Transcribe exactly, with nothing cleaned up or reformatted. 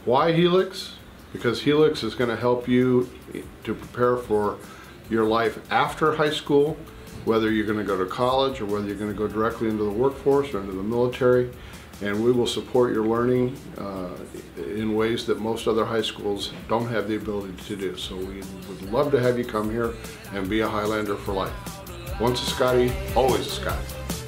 Why Helix? Because Helix is going to help you to prepare for your life after high school, whether you're going to go to college or whether you're going to go directly into the workforce or into the military. And we will support your learning uh, in ways that most other high schools don't have the ability to do. So we would love to have you come here and be a Highlander for life. Once a Scotty, always a Scotty.